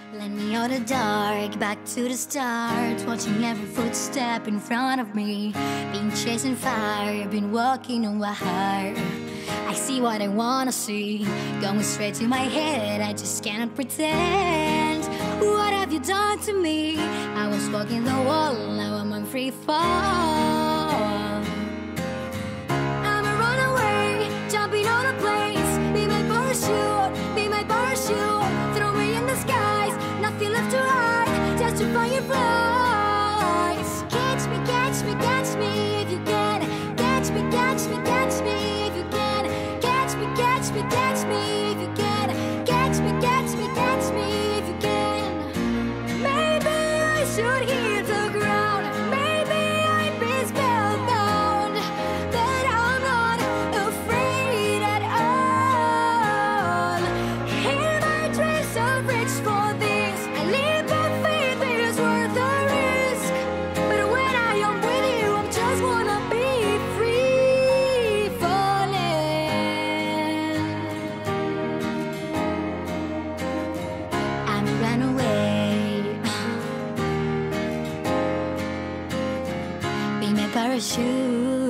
Let me out of the dark, back to the start. Watching every footstep in front of me. Been chasing fire, been walking on wire. I see what I wanna see, going straight to my head. I just cannot pretend. What have you done to me? I was walking the wall, now I'm on free fall. I'm a runaway, jumping on a place. Be my parachute, be my parachute. Throw me in the skies, nothing left to hide, just to find your flies. Catch me, catch me, catch me if you can. Catch me, catch me, catch me if you can. Catch me, catch me, catch me if you can. Catch me, catch me, catch me if you can. Maybe I should hit the ground. Maybe I'd be spellbound. But I'm not afraid at all. Hear my dreams of reach for this. I live by faith, it is worth the risk. But when I am with you, I just wanna be free falling. I'm a runaway. Be my parachute.